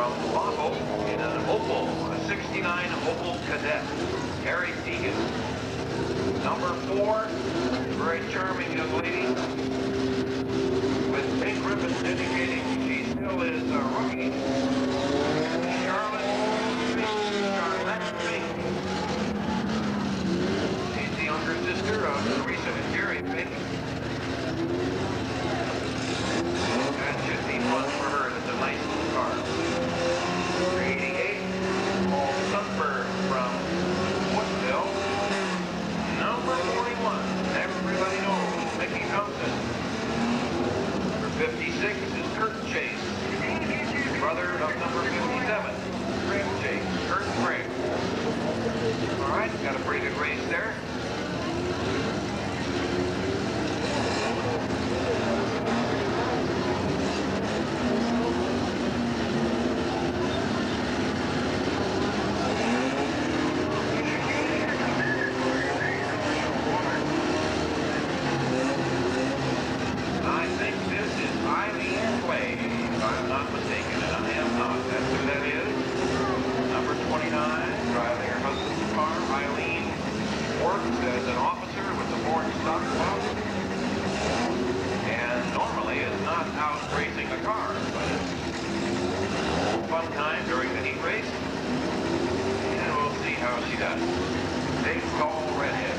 from Bothell in an Opel, a 69 Opel Cadet, Harry Deegan. Number 4, very charming young lady, with pink ribbons indicating she still is a rookie. Charlotte Fink. She's the younger sister of Teresa and Jerry Fink. That should be fun for her. It's a nice little car. 88, Paul Sundberg from Woodville. Number 41, everybody knows, Mickey Thompson. Number 56 is Kurt Chase, brother of number 57, Greg Chase, Kurt and Greg. All right, got a pretty good race there. As an officer with the Ford Stock Club, and normally is not out racing a car, but it's a fun time during the heat race, and we'll see how she does. Big, tall redhead.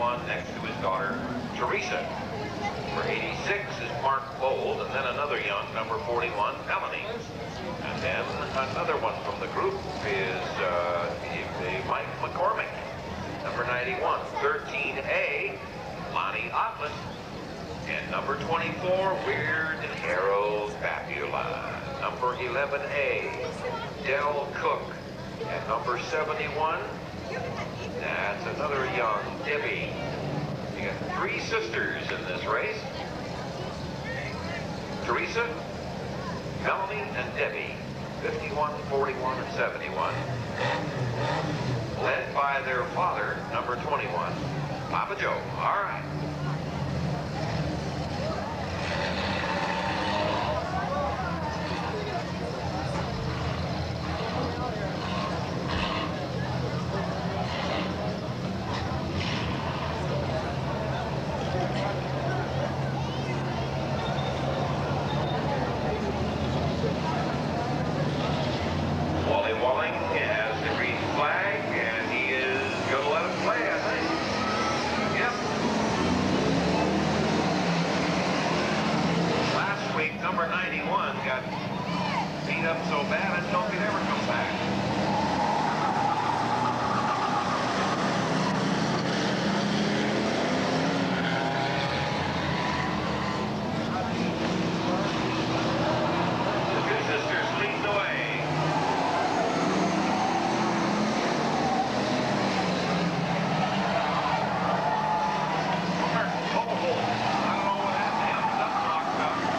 21 next to his daughter, Teresa. Number 86 is Mark Bold, and then another young, number 41, Melanie. And then another one from the group is Mike McCormick. Number 91, 13A, Lonnie Otlin. And number 24, Weird Harold Fabula. Number 11A, Del Cook. And number 71, that's another young, Debbie. You got three sisters in this race. Teresa, Melanie, and Debbie. 51, 41, and 71. Led by their father, number 21, Papa Joe. All right. Number 91 got beat up so bad I don't think he'd ever come back. The two sisters lead the way. I don't know what happened. Something locked up.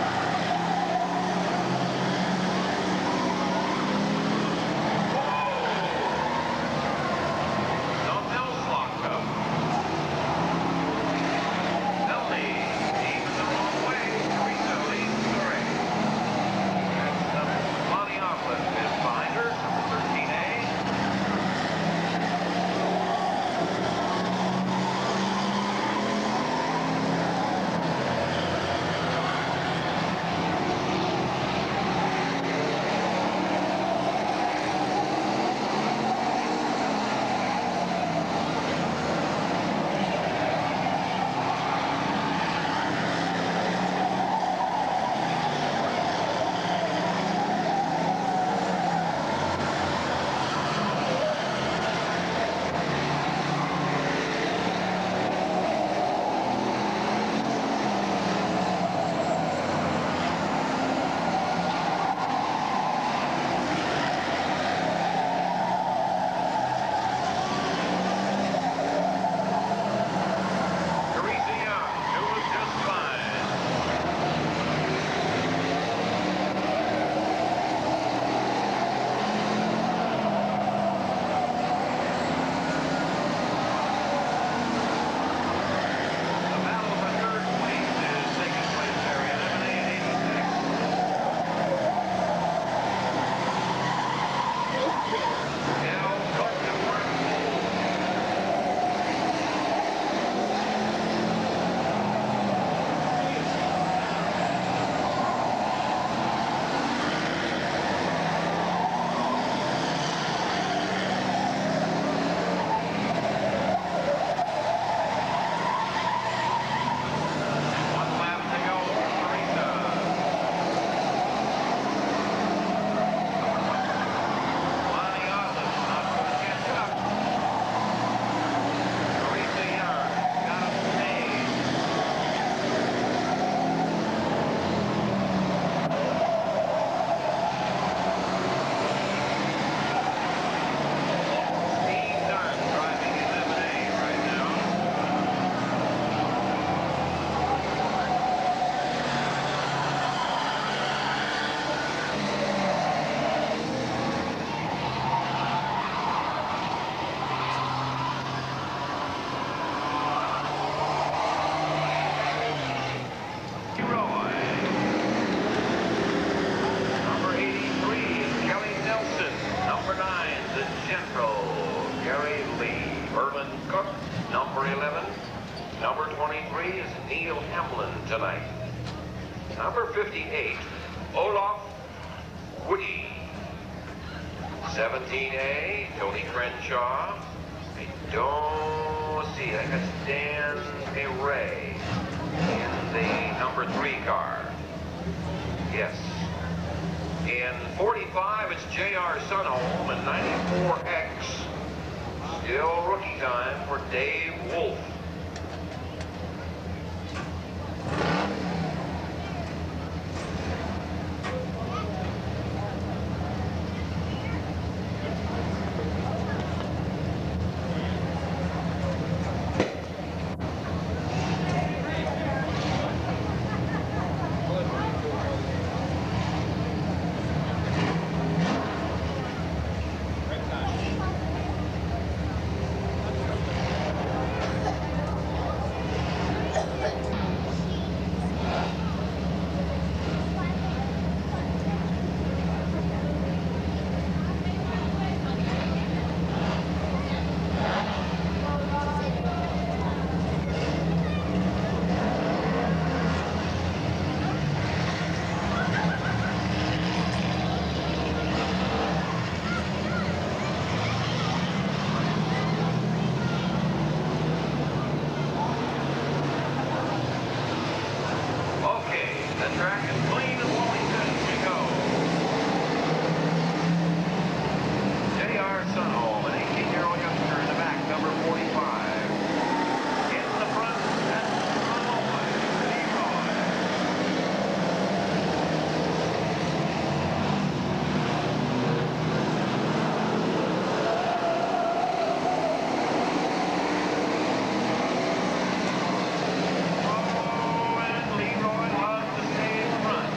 Number 11. Number 23 is Neil Hamlin tonight. Number 58, Olaf Woody. 17A, Tony Crenshaw. Don't see. I got Dan Ray in the number 3 car. Yes. In 45, it's J.R. Sunholm, and 94X. Still rookie time for Dave Wolf. The track is clean as Wellington. We go. J.R. Sunholm, an 18-year-old youngster in the back, number 45. In the front, that's Leroy. Oh, and Leroy loves to stay in front.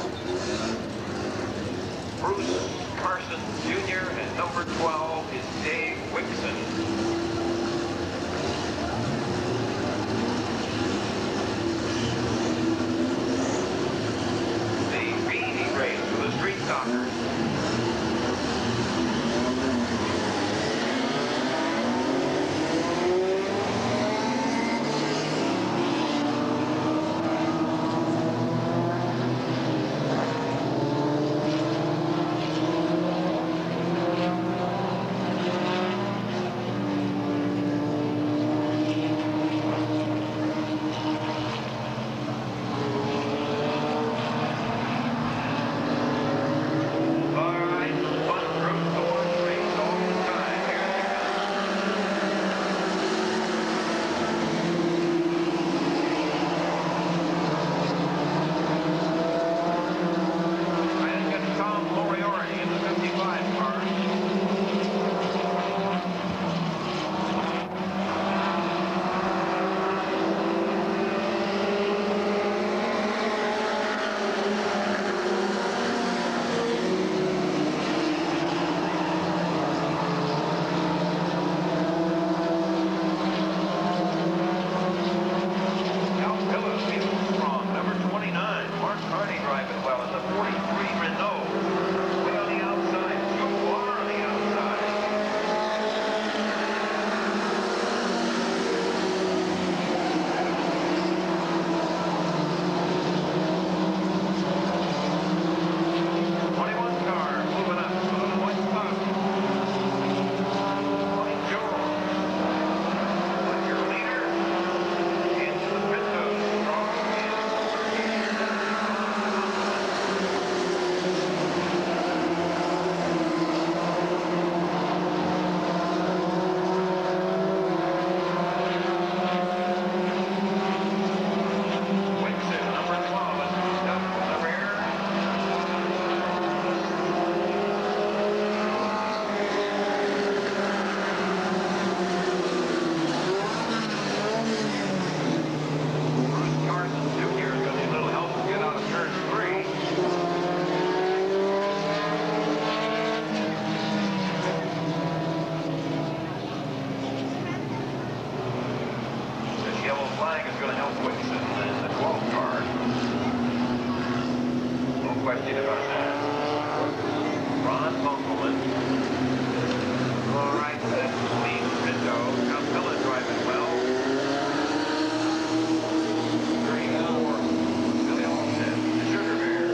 Bruce Carson Jr. and number 12 is Dave Wixon. The B race for the Street Talkers. Question about that. Ron Bunkelman. All right, that's Lee Pinto. Capella driving well. 34. Billy Olsen, the Sugar Bear.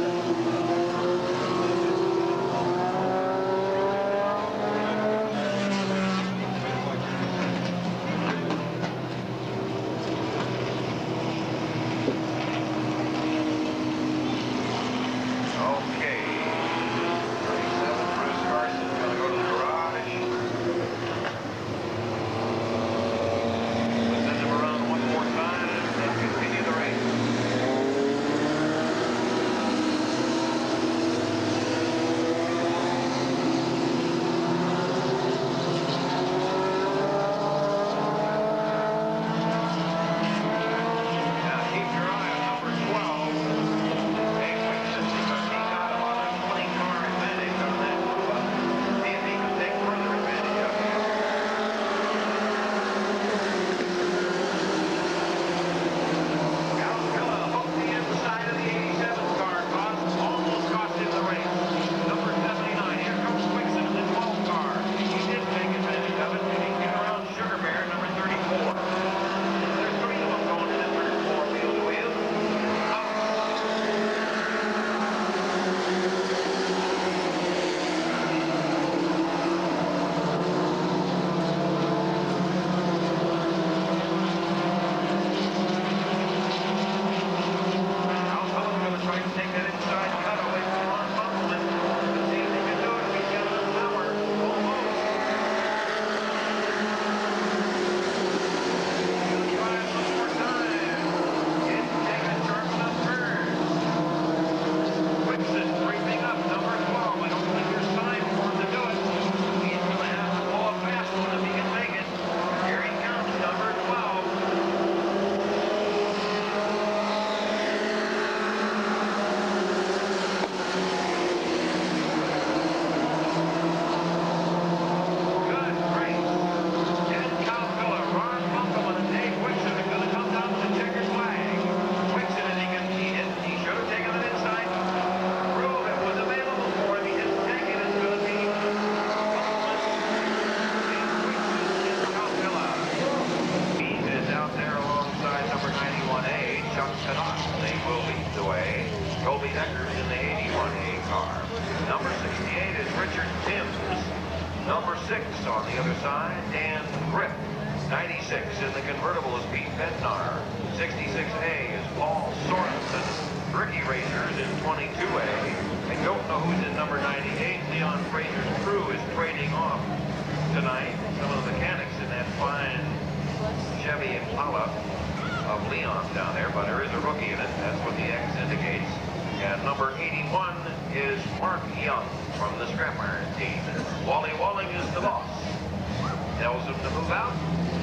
car. Number 68 is Richard Timms. Number 6 on the other side, Dan Grip. 96 in the convertible is Pete Bednar. 66A is Paul Sorensen. Ricky Racers in 22A. I don't know who's in number 98. Leon Fraser's crew is trading off tonight. Some of the mechanics in that fine Chevy Impala of Leon down there, but there is a rookie in it. That's what the X indicates. And number 81 is Mark Young from the Scrap Iron team. Wally Walling is the boss. Tells him to move out.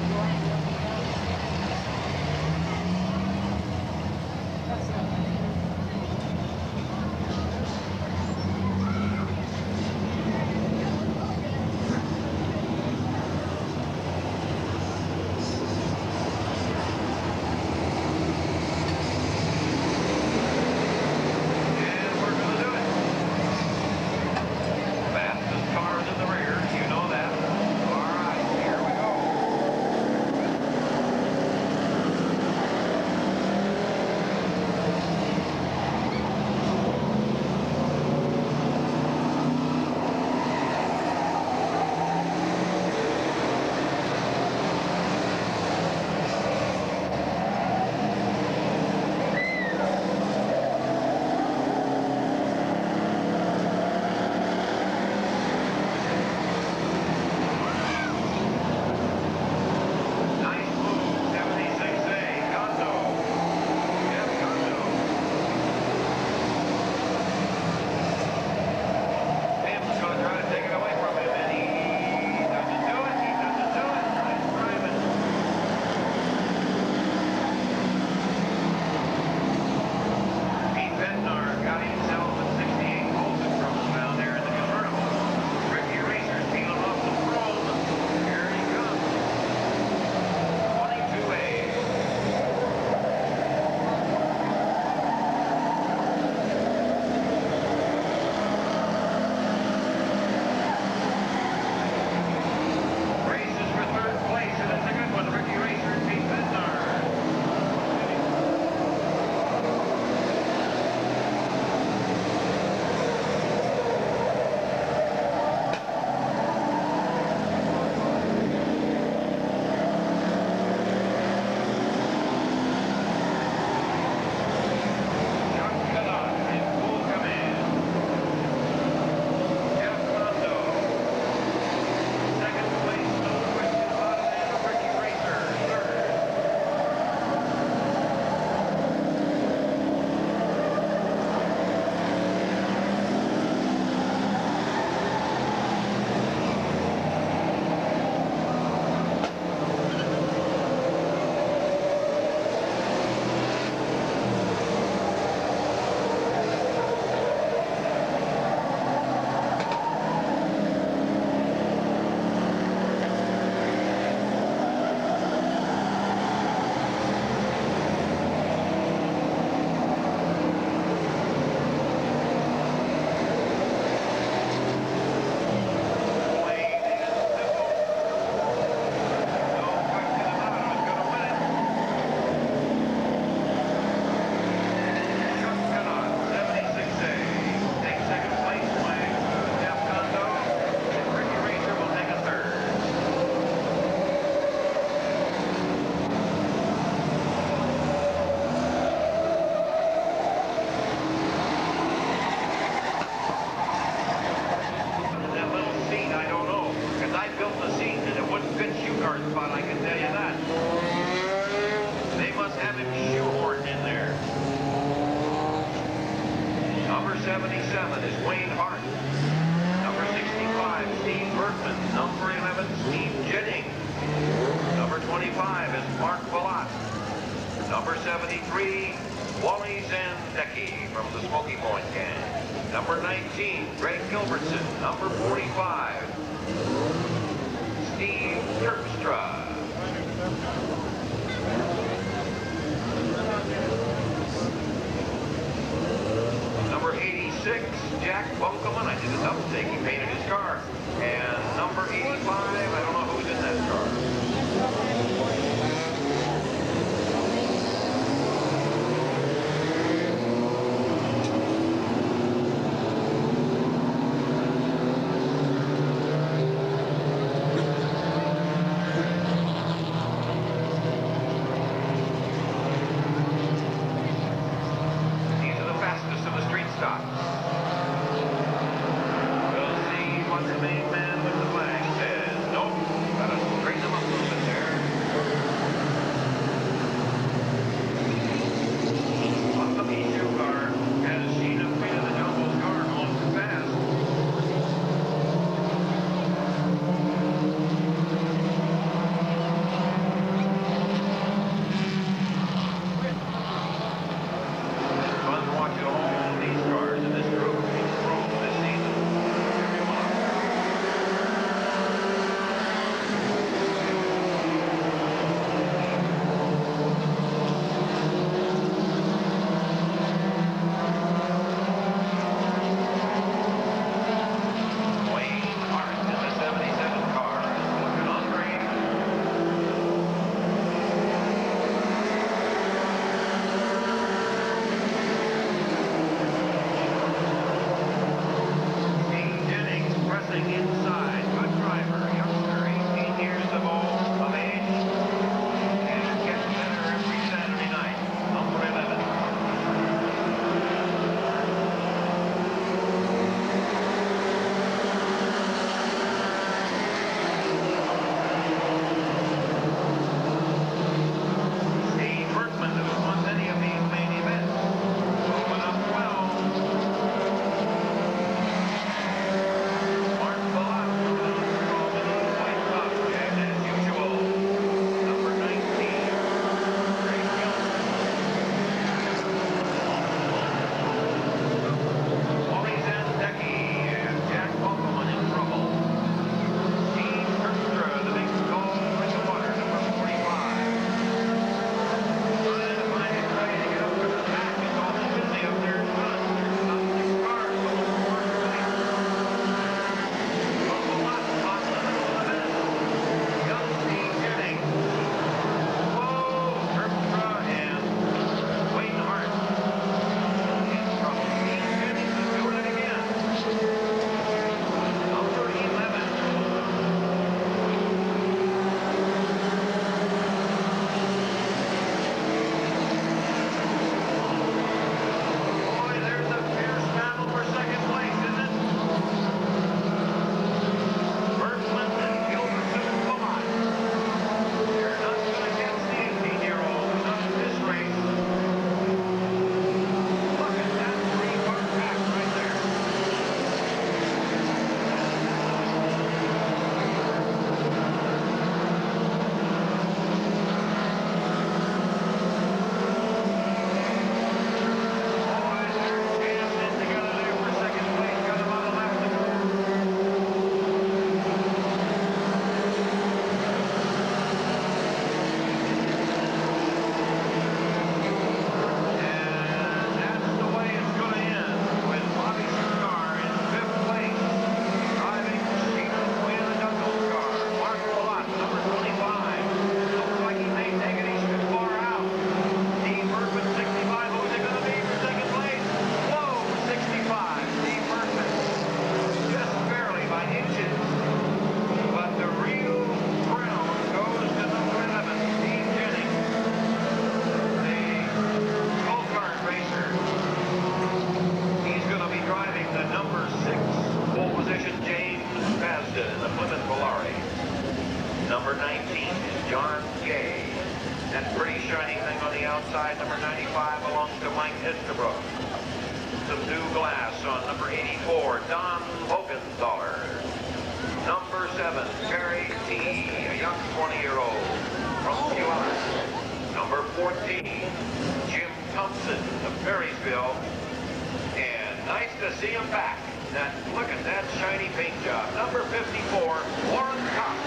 Number 73, Wally Zandecki from the Smoky Point gang. Number 19, Greg Gilbertson. Number 45, Steve Terpstra. Number 86, Jack Bunkelman. I did a double take. He painted his car. And number 85, I don't know who's in that car. is John Jay. That pretty shiny thing on the outside, number 95, belongs to Mike Estabrook. Some new glass on number 84, Don Hogenthaler. Number 7, Terry T., a young 20-year-old from Puyallup. Number 14, Jim Thompson of Marysville. And nice to see him back. Look at that shiny paint job. Number 54, Warren Cox.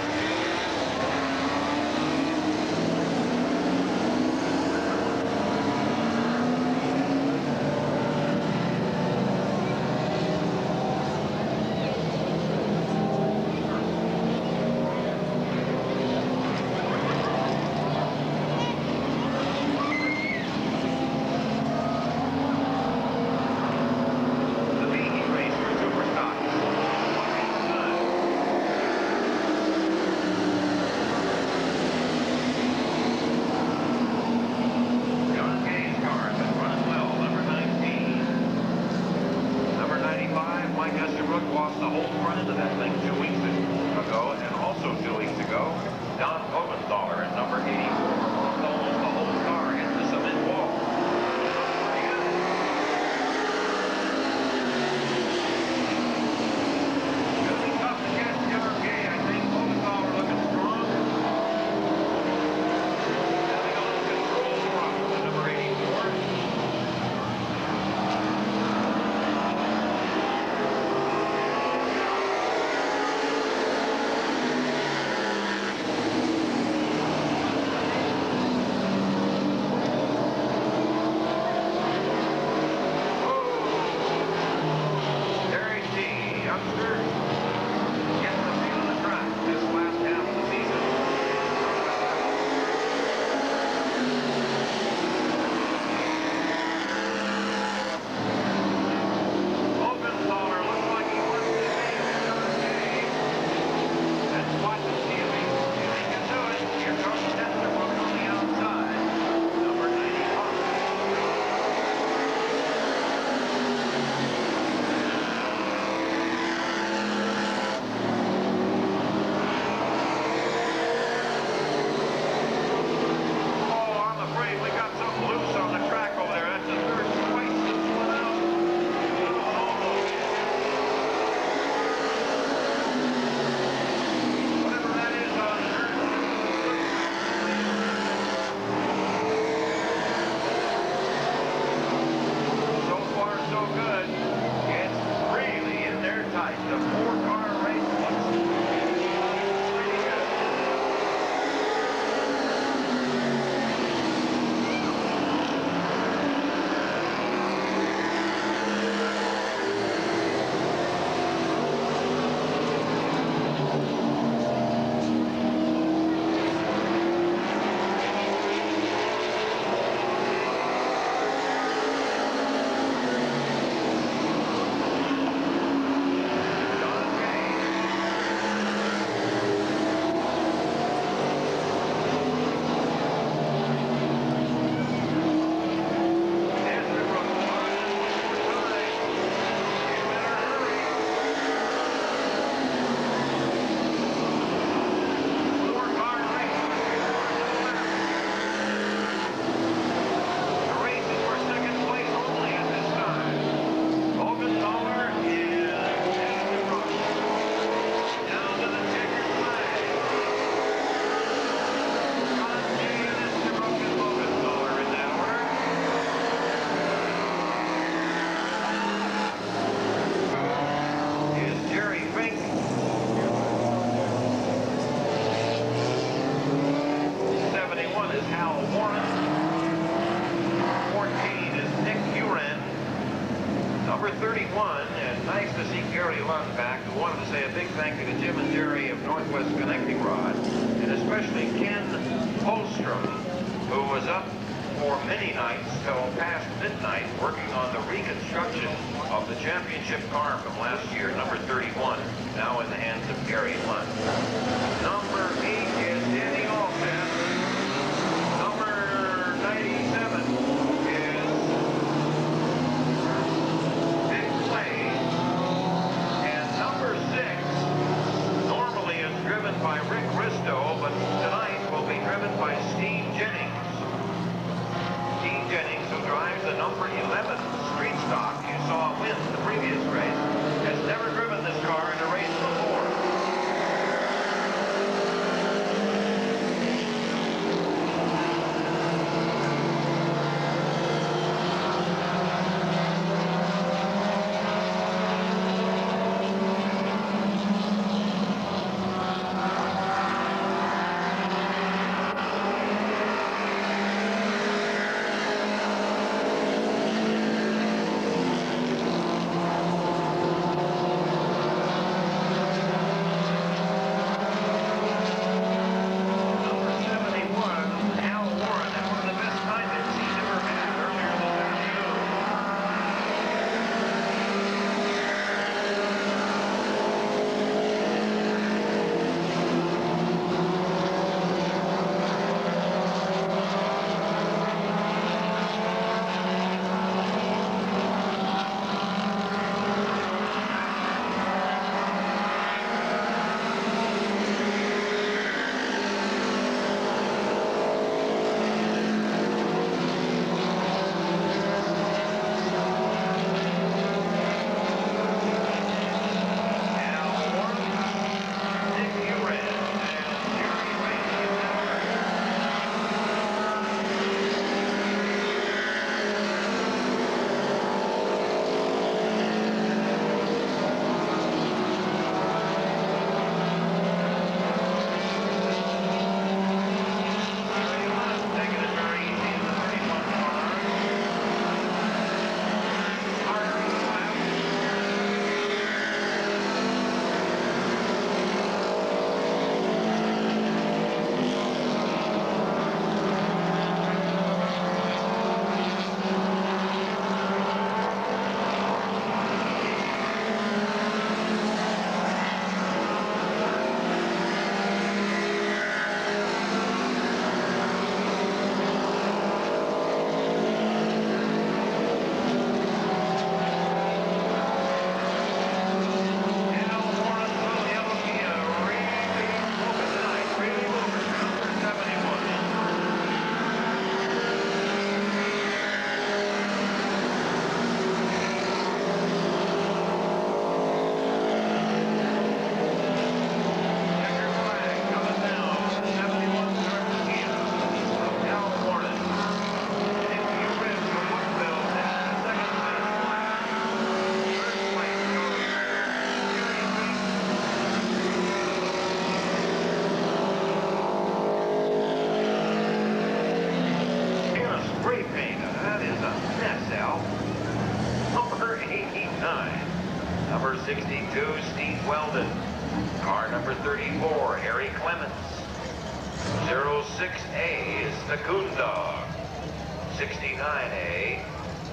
Mike Estabrook lost the whole front end of that thing 2 weeks ago, and also 2 weeks ago, Don Hogenthaler at number 84 lost almost the whole car into the cement wall. It'll be tough to catch John Gay, I think. Hogenthaler looking strong. Having a little control problem with number 84. Number 31, and nice to see Gary Lund back. I wanted to say a big thank you to Jim and Jerry of Northwest Connecting Rod, and especially Ken Holstrom, who was up for many nights till past midnight working on the reconstruction of the championship car from last year, number 31, now in the hands of Gary Lund. Number 8 is Danny Alston. Number 97 by Rick Risto, but tonight number 11 Street Stock you saw win the previous race has never driven this car in a race before. Number 62, Steve Weldon. Car number 34, Harry Clements. 06A is the Coon Dog. 69A,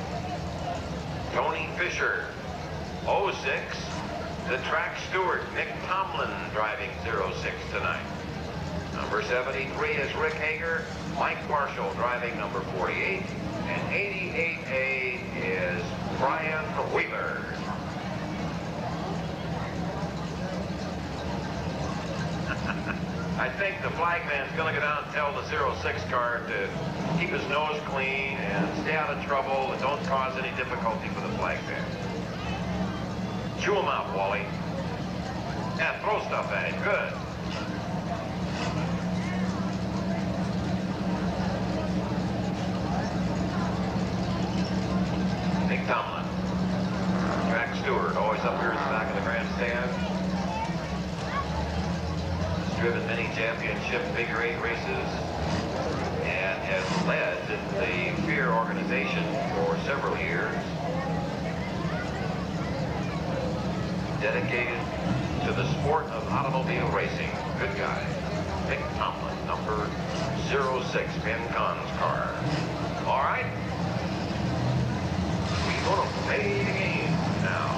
Tony Fisher. 06, the track steward, Nick Tomlin, driving 06 tonight. Number 73 is Rick Hager. Mike Marshall driving number 48. And 88A is Brian Wheeler. I think the flagman's going to go down and tell the 06 car to keep his nose clean and stay out of trouble and don't cause any difficulty for the flagman. Chew him out, Wally. Yeah, throw stuff at him. Good. Nick Tomlin, track steward, always up here at the back of the grandstand. Driven many championship figure 8 races and has led the Fear organization for several years. Dedicated to the sport of automobile racing. Good guy. Nick Tomlin, number 06, Ben Kahn's car. All right. We're going to play the game now.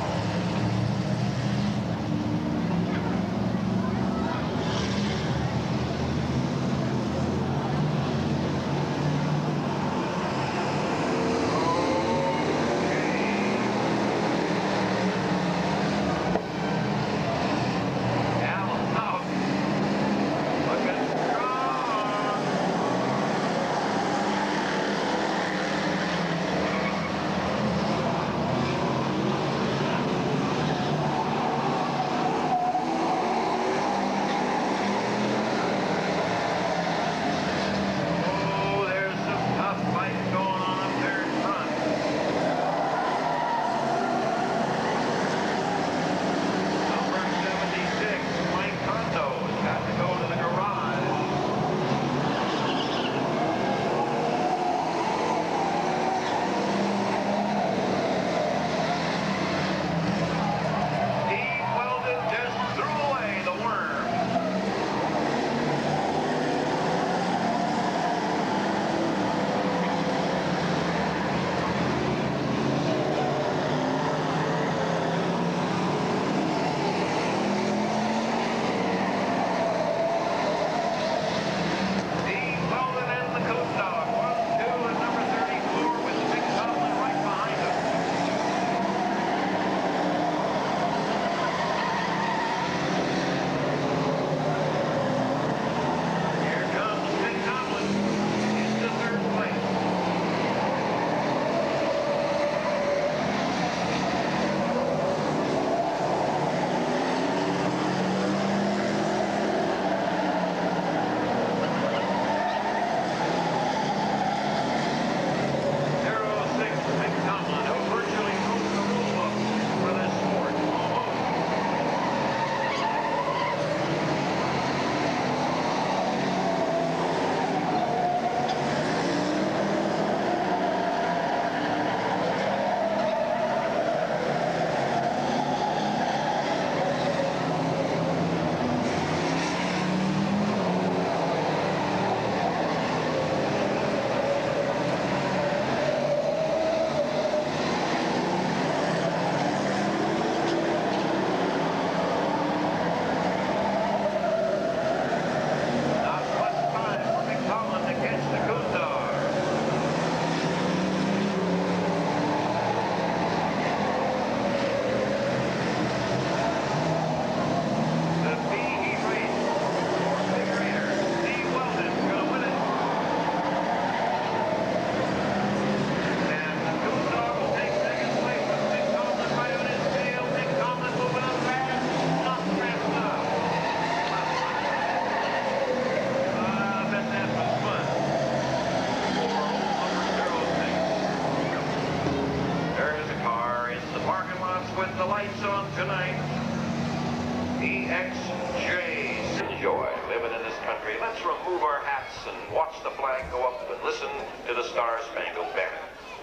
XJ. Enjoy living in this country. Let's remove our hats and watch the flag go up and listen to the Star-Spangled Banner.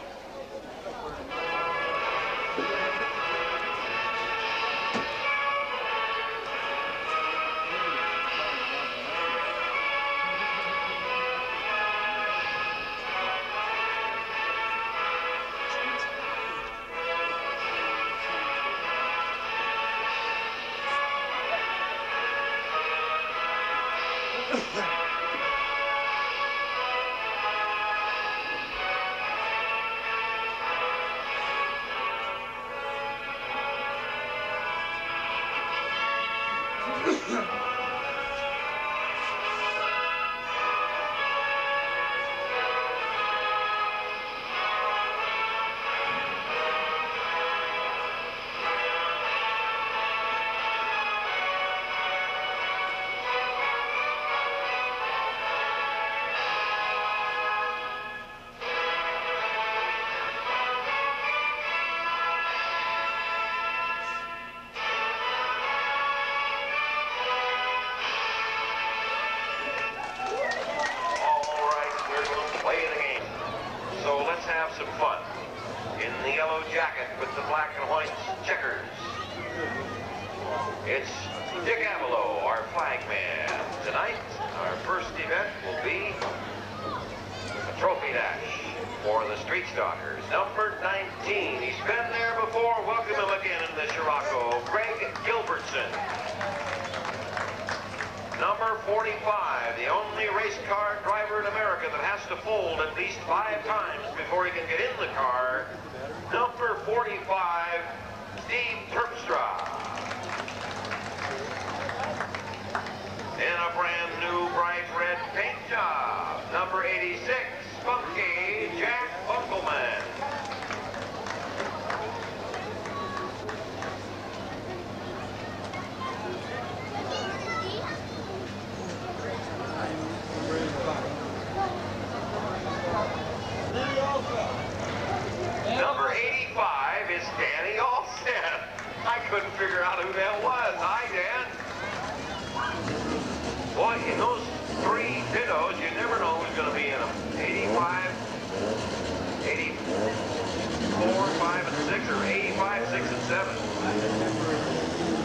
Have some fun in the yellow jacket with the black and white checkers. It's Dick Avalo, our flag man. Tonight, our first event will be a trophy dash for the Street Stalkers. Number 19, he's been there before. Welcome him again in the Scirocco, Greg Gilbertson. Number 45, the only race car driver in America that has to fold at least 5 times before he can get in the car. Number 45, Steve Terpstra. In a brand new bright red paint job, number 86, Funky Jack Bunkelman. Number 85 is Danny Alston. I couldn't figure out who that was. Hi, Dan. Boy, in those 3 dittos, you never know who's going to be in them. 85, 84, 5, and 6, or 85, 6, and 7.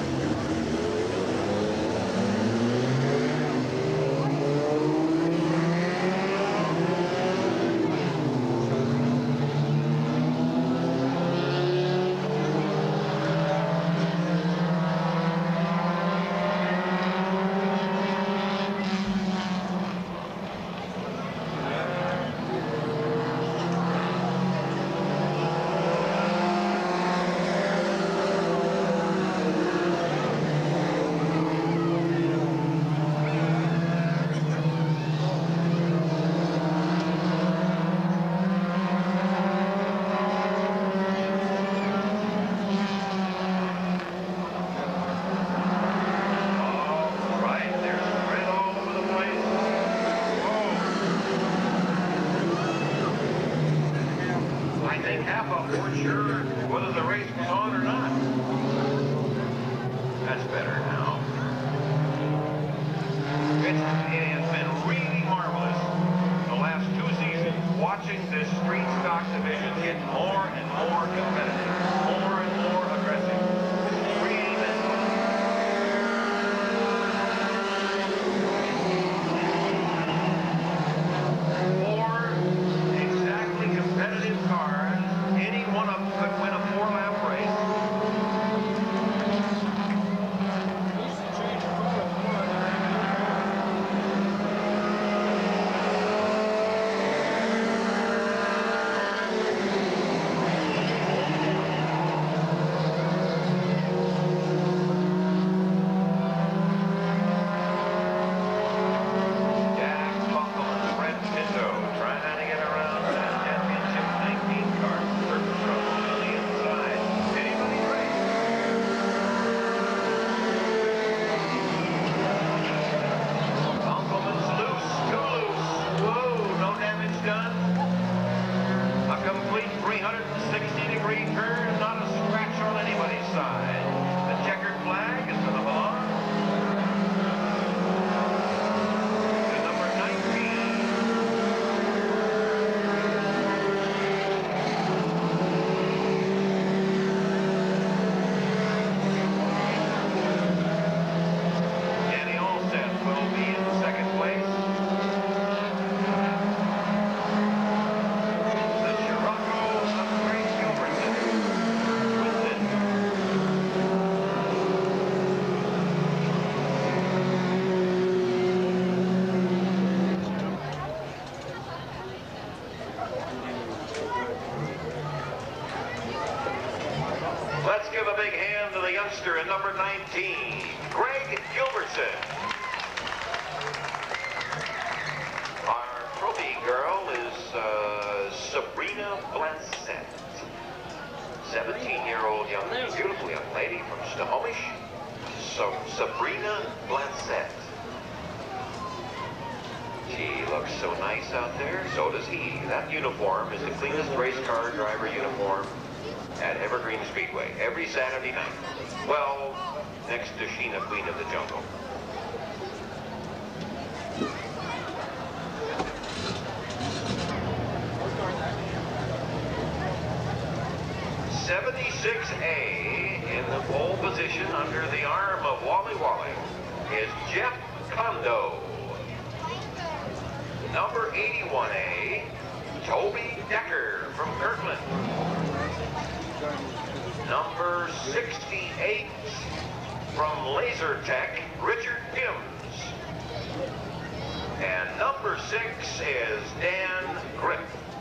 Half of them weren't sure whether the race was on or not. That's better now. It has been really marvelous the last 2 seasons watching this street stock division get more and more competitive, more and more aggressive. It's really been fun. Four exactly competitive cars. Any one of them could win a 4-lap race. youngster in number 19, Greg Gilbertson. Our trophy girl is Sabrina Blancett. 17-year-old beautiful young lady from Snohomish. So Sabrina Blancett. She looks so nice out there, so does he. That uniform is the cleanest race car driver uniform at Evergreen Speedway every Saturday night. Well, next to Sheena, Queen of the Jungle. '76A in the pole position under the arm of Wally Wally is Jeff Kondo. Number 81A, Toby Decker from Kirkland. Number 68 from Laser Tech, Richard Pims. And number 6 is Dan Griff.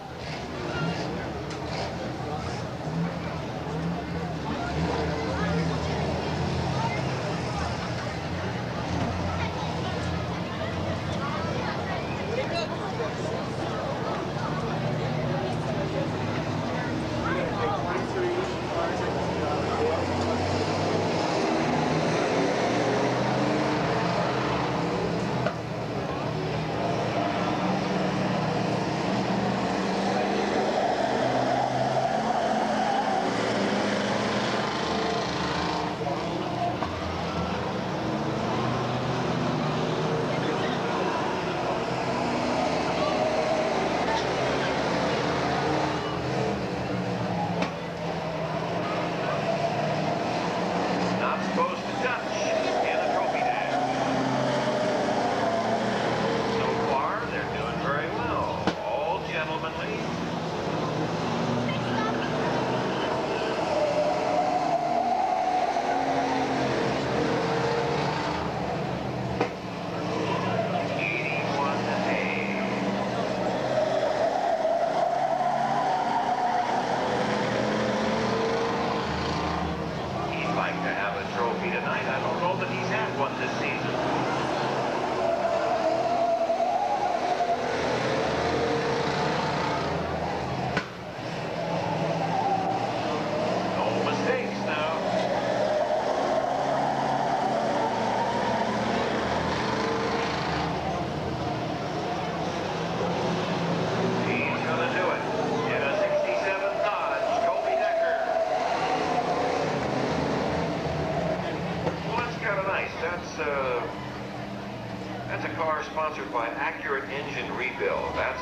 That's a car sponsored by Accurate Engine Rebuild. That's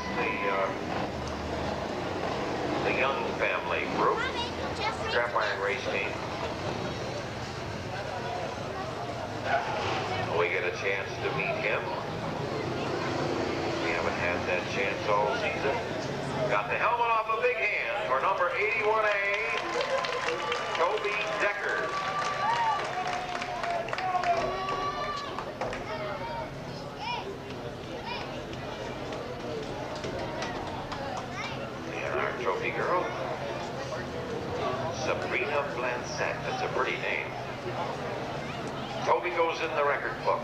the Young family group, scrap iron race team. We get a chance to meet him. We haven't had that chance all season. Got the helmet off a big hand for number 81A, Toby Decker. Trophy girl, Sabrina Blancett. That's a pretty name. Toby goes in the record book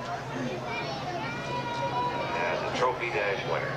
as a Trophy Dash winner.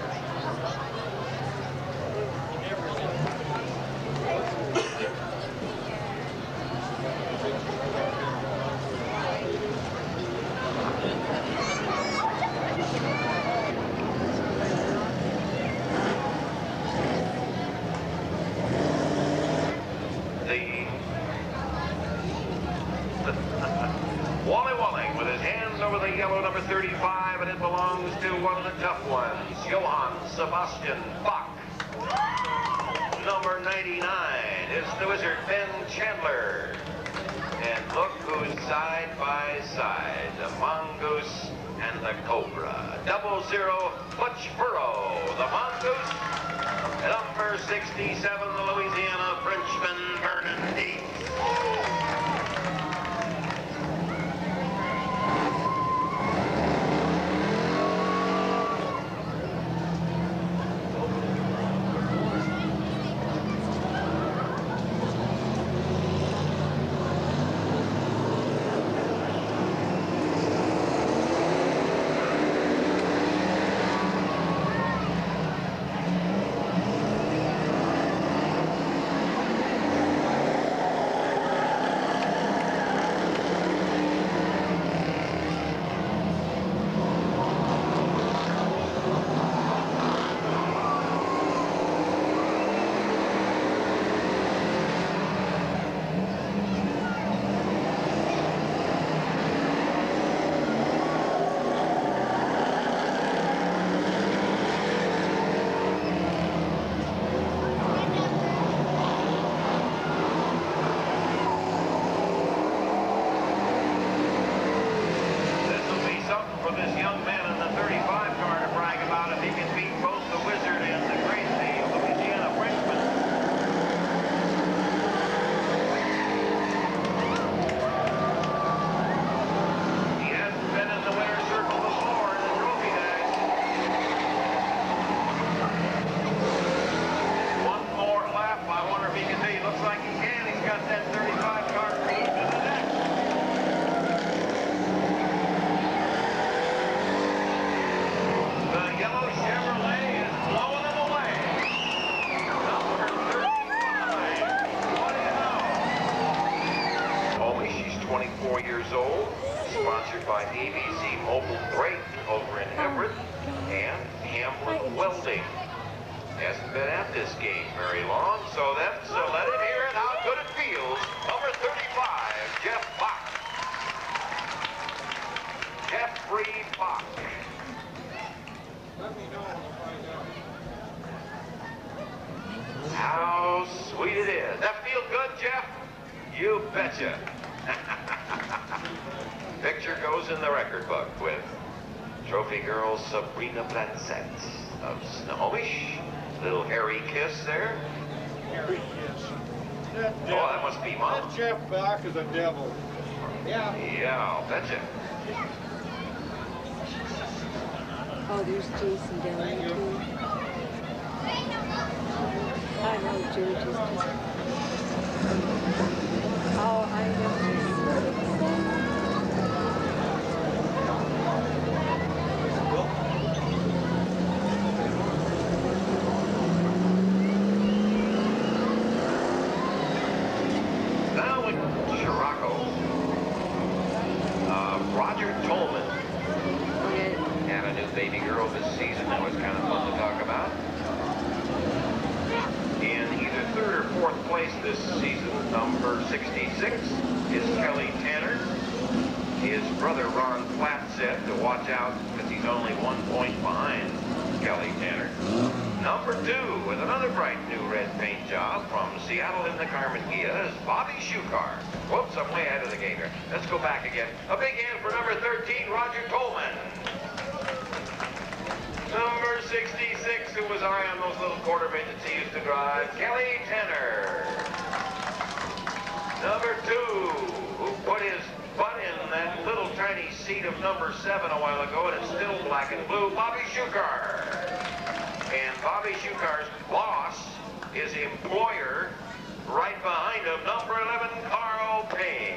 Wally Wally with his hands over the yellow number 35, and it belongs to one of the tough ones, Johann Sebastian Bach. Number 99 is the wizard Ben Chandler. And look who's side by side, the Mongoose and the Cobra. 00 Butch Burrow, the Mongoose. Number 67, the Louisiana Frenchman, Vernon Deep. years old. Sponsored by ABC Mobile Brake over in Everett and Hamlin Welding. Hasn't been at this game very long, so let's let him hear it, how good it feels. Number 35, Jeff Bach. Jeffrey Bach. Let me know when you find out. How sweet it is. That feel good, Jeff? You betcha. Picture goes in the record book with trophy girl Sabrina Blancett of Snohomish. Little hairy kiss there. Hairy kiss. That Oh, that must be Mom. That Jeff Bach is a devil. Yeah. Yeah, I'll betcha. Oh, there's Jason down there too. I know George is just... Oh, I know. Now in Chiraco, Roger Tolman had a new baby girl this season. That was kind of fun to talk about. In either third or fourth place this season, number 66 is Kelly Tanner. His brother Ron Platt said to watch out because he's only 1 point behind Kelly Tanner. Number 2 with another bright new red paint job from Seattle in the Carmen Gia is Bobby Shukar. Whoops, I'm way ahead of the game here. Let's go back again. A big hand for number 13, Roger Tolman. Number 66, who was around those little quarter midgets he used to drive, Kelly Tanner. Number 2, who put his butt in that little tiny seat of number 7 a while ago, and it's still black and blue, Bobby Shukar. And Bobby Shukar's boss, his employer, right behind him, number 11, Carl Payne.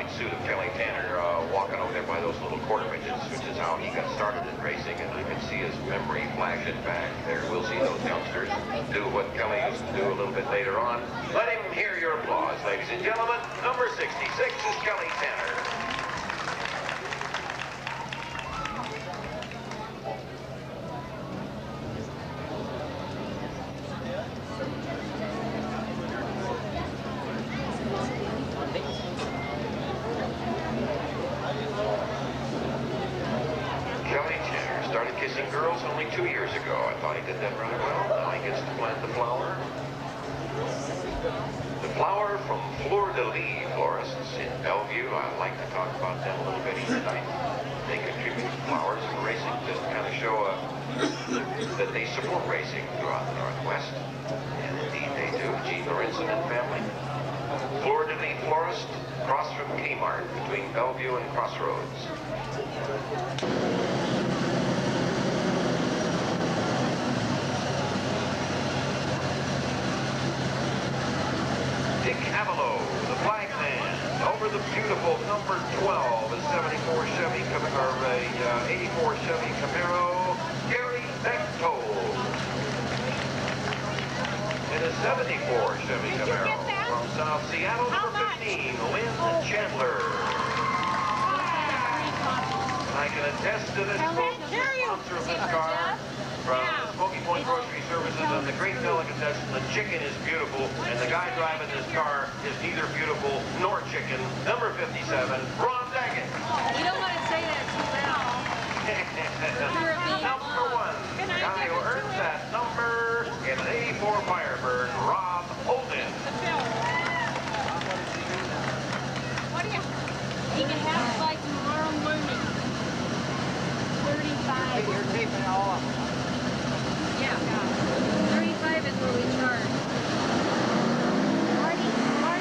white suit of Kelly Tanner walking over there by those little quarter midgets, which is how he got started in racing, and I can see his memory flashing back there. We'll see those youngsters do what Kelly used to do a little bit later on. Let him hear your applause, ladies and gentlemen. Number 66 is Kelly Tanner. Girls only 2 years ago. I thought he did that rather well. Now he gets to plant the flower. The flower from Fleur de Lis florists in Bellevue. I'd like to talk about them a little bit each night. They contribute flowers for racing, just to kind of show that they support racing throughout the Northwest. And indeed they do. Gene Lorenzen and family. Fleur de Lis florist, across from Kmart, between Bellevue and Crossroads. The flag man over the beautiful number 12, a 74 Chevy, or a 84 Chevy Camaro, Gary Bechtold. And a 74 Chevy Camaro from South Seattle, number 15, Lynn Chandler. I can attest to this sponsor of this car. From Smoky Point Grocery Services and the great delicatessen, the chicken is beautiful, and the guy driving this car is neither beautiful nor chicken. Number 57, Ron Daggett. You don't want to say that too loud. Number 1, the guy who earns that number in an 84 Firebird, Rob Holden. What do you? He can have it by tomorrow morning. 35. You're taping all of them. Yeah, 35 is where we charge. Marty,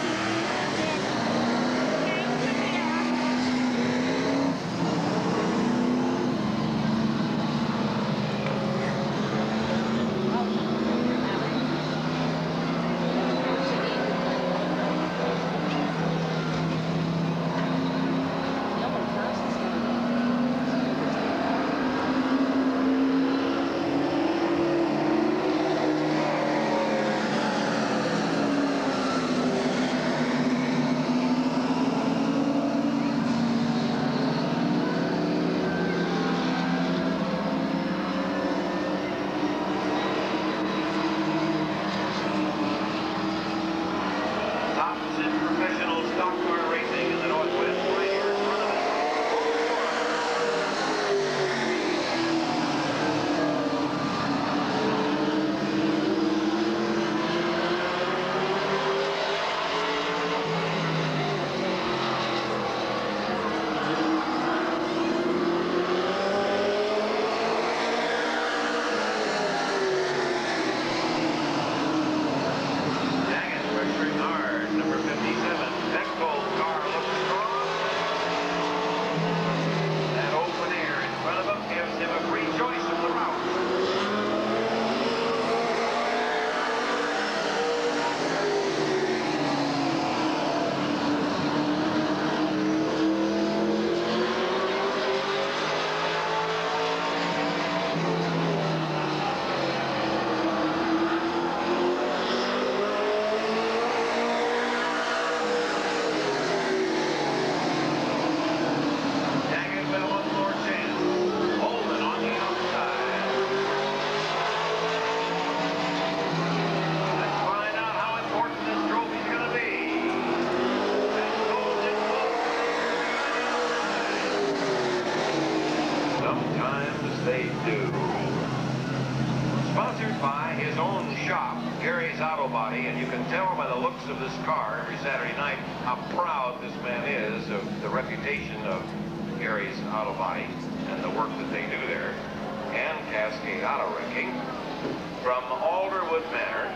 Sponsored by his own shop, Gary's Auto Body, and you can tell by the looks of this car every Saturday night how proud this man is of the reputation of Gary's Auto Body and the work that they do there. And Cascade Auto Wrecking from Alderwood Manor.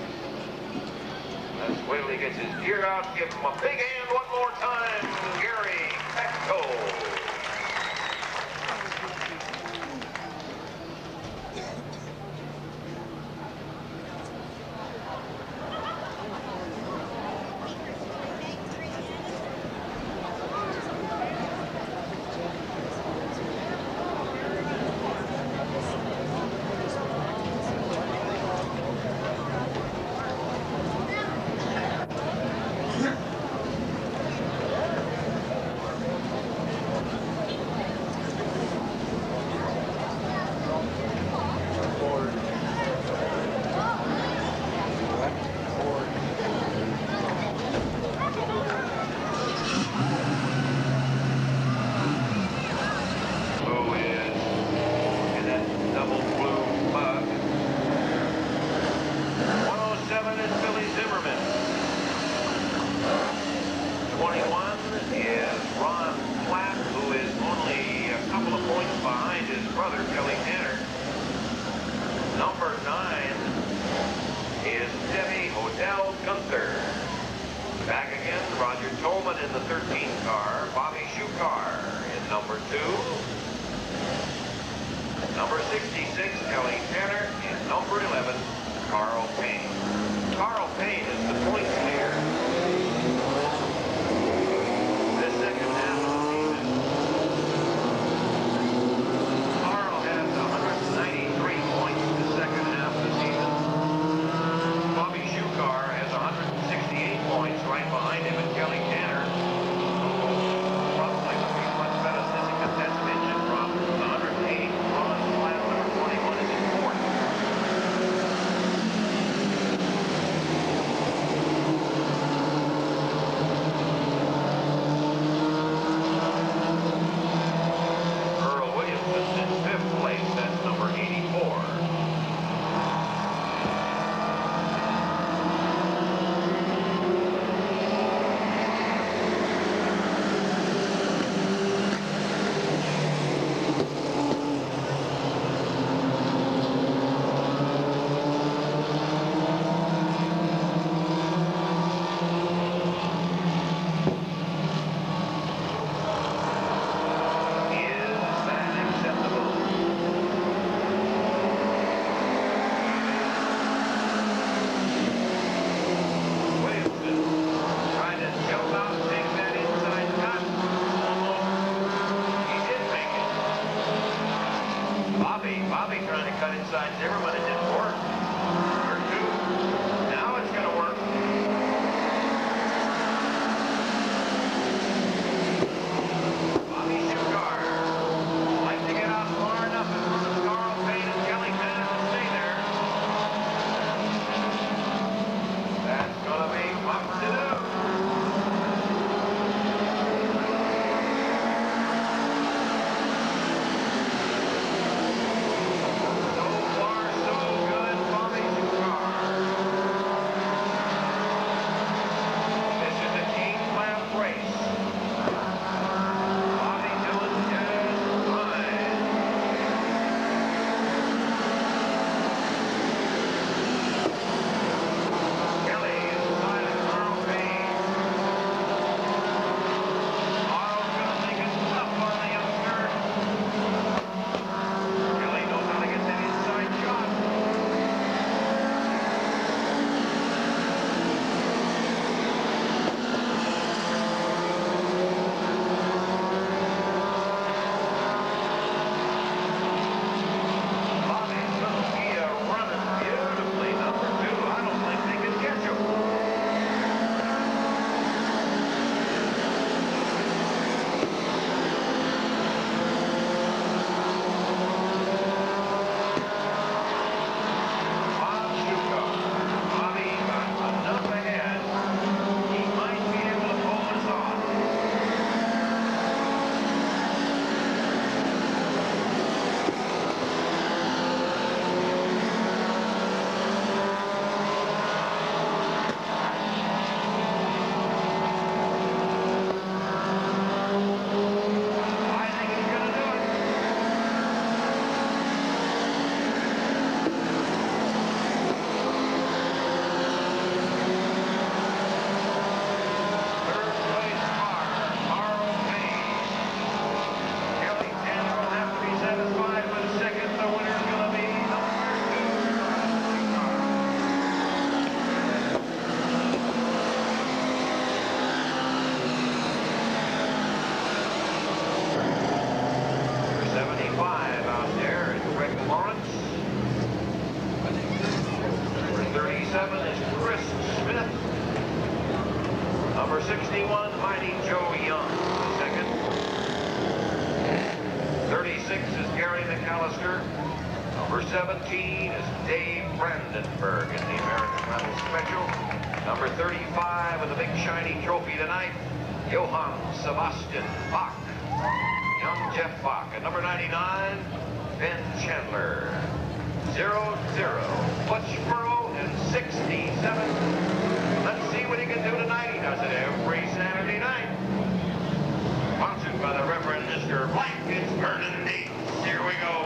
Let's wait till he gets his gear out. Give him a big hand one more time, Gary Bechtold. 13 car, Bobby Shukar in number 2. Number 66, Kelly Tanner. In number 11, Carl Payne. Carl Payne is the points leader. The second half of the season, Carl has 193 points the second half of the season. Bobby Shukar has 168 points right behind him, and Kelly Tanner, probably would be much better than this because that's an engine problem. 180 on lap number 21 is in fourth. Earl Williamson in fifth place. That's number 84. Bobby trying to cut inside Zimmerman, it didn't work. Number 2. Now it's going to work. Bobby Shukar like to get out far enough in front of Carl Payne and Kelly Tanner to stay there. That's going to be tough to do. Number 61, Mighty Joe Young, second. 36 is Gary McAllister. Number 17 is Dave Brandenburg in the American Level Special. Number 35 with the big shiny trophy tonight, Johann Sebastian Bach. Young Jeff Bach. And number 99, Ben Chandler. 0-0, Butchboro and 67. Let's see what he can do tonight. He does it every Saturday night. Sponsored by the Reverend Mr. Black. It's Vernon Dates. Here we go.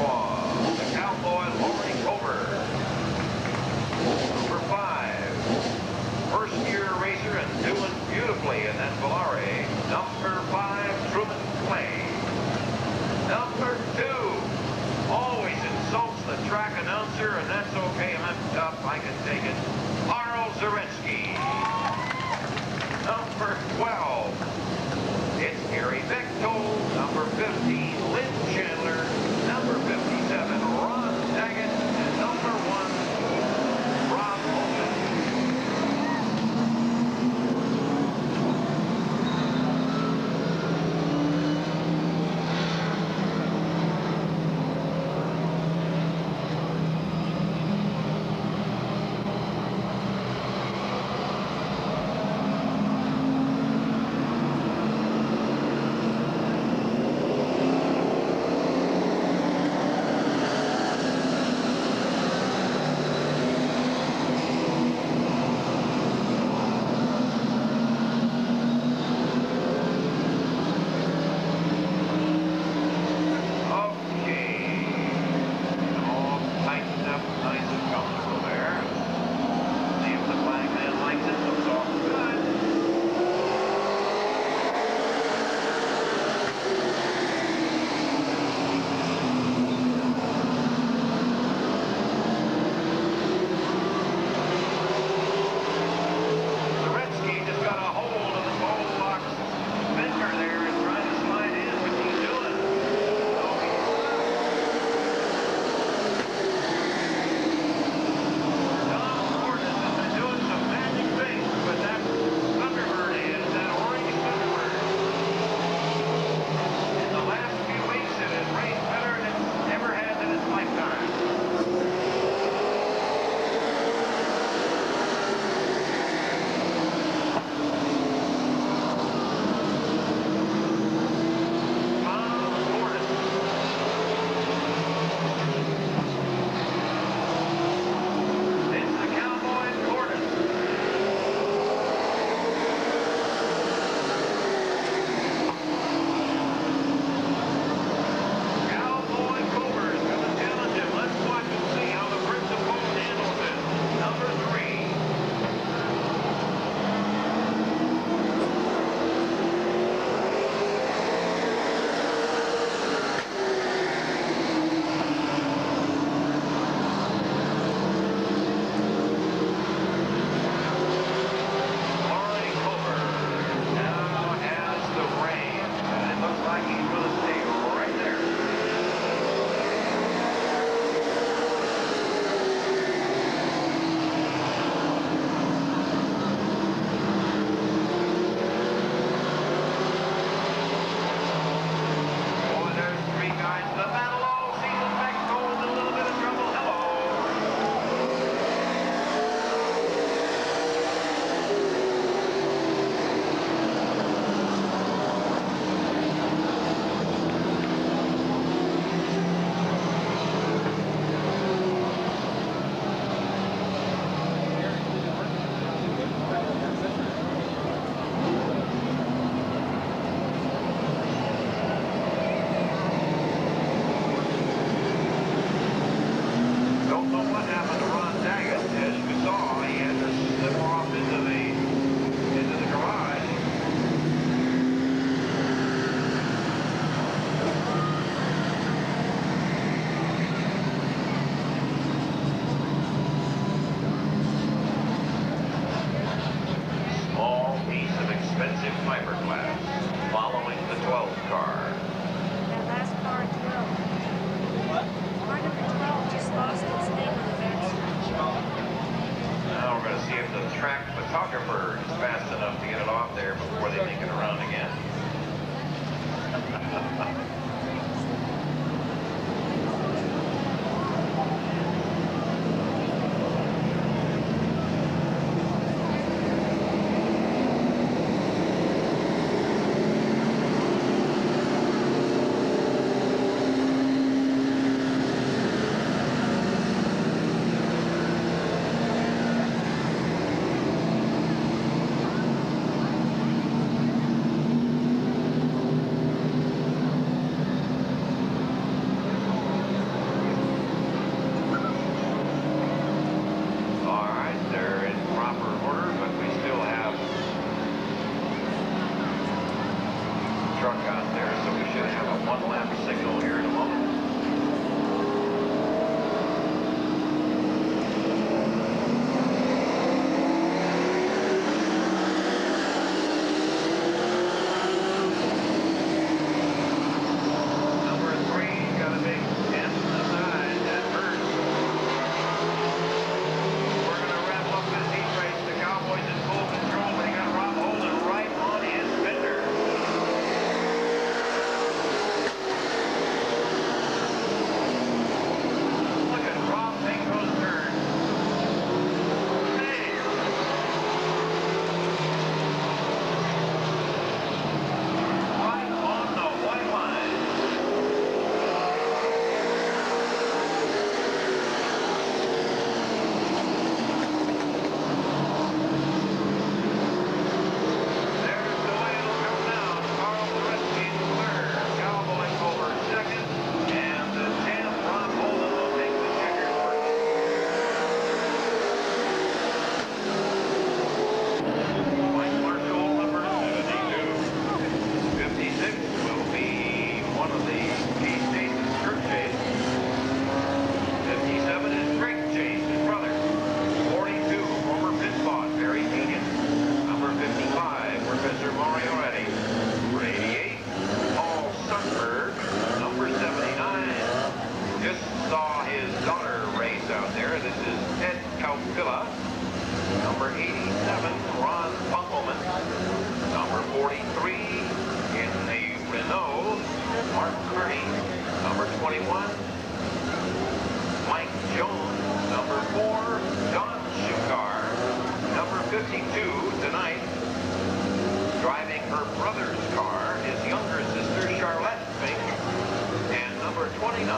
Iroquois, the cowboy Lori Rover. Number 5, first-year racer and doing beautifully in that Volare. Number 5, Truman Clay. Number 2, always insults the track announcer, and that's okay. I'm tough. I can take it. Carl Zaretsky. Number 12, it's Gary Bechtold. Number 15, Lynn Chandler. Number 57, Ron Daggett. And number 1, Rob Olsen.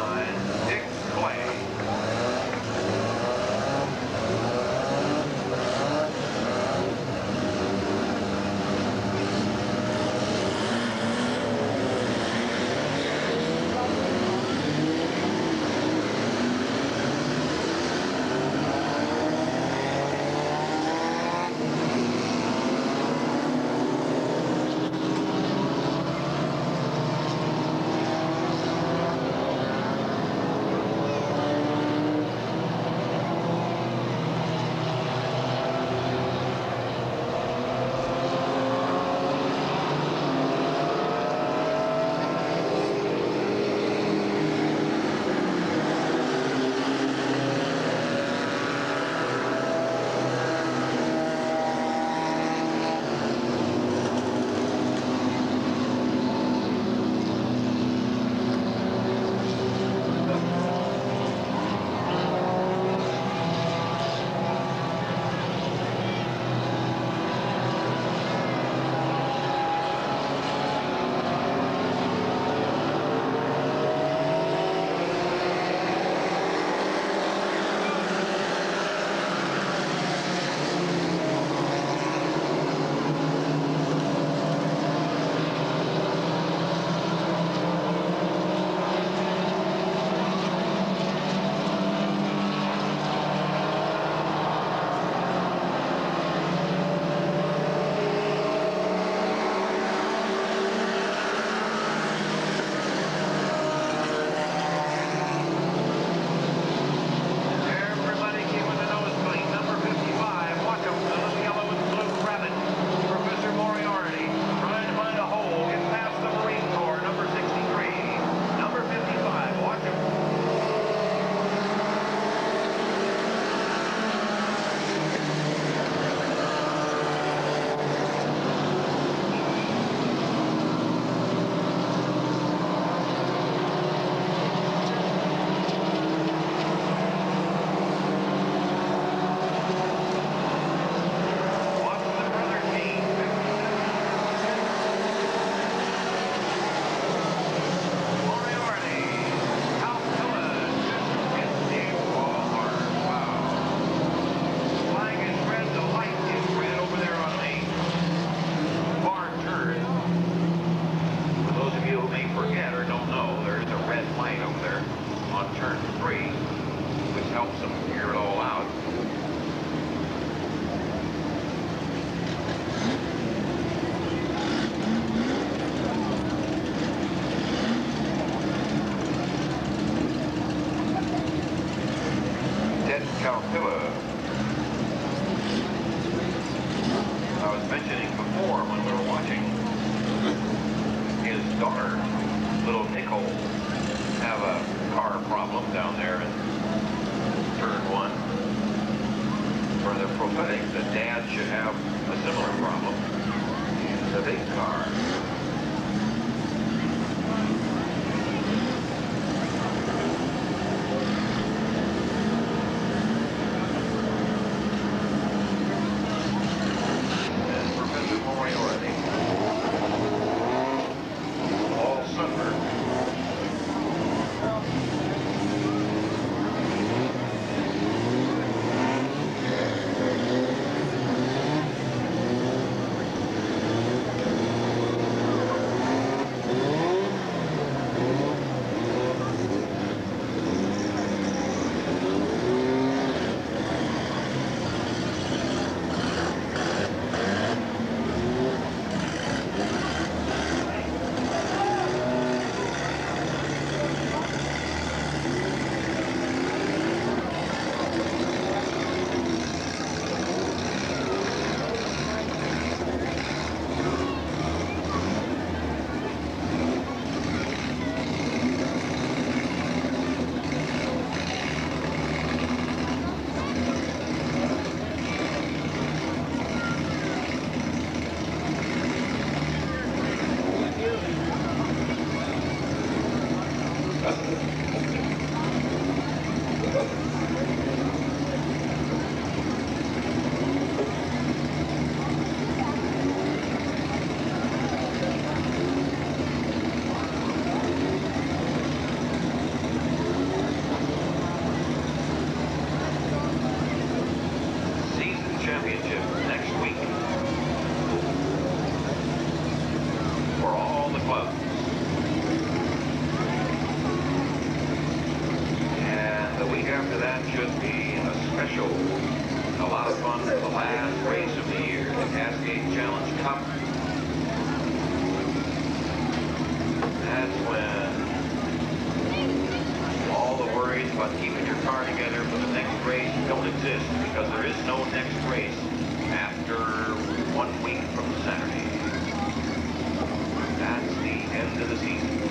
29, Dick Clay. I was mentioning before when we were watching, his daughter, little Nicole, have a car problem down there in turn 1. For the prophetic, that dad should have a similar problem in the big car. that should be a special, a lot of fun for the last race of the year, the Cascade Challenge Cup. That's when all the worries about keeping your car together for the next race don't exist, because there is no next race after 1 week from Saturday. That's the end of the season.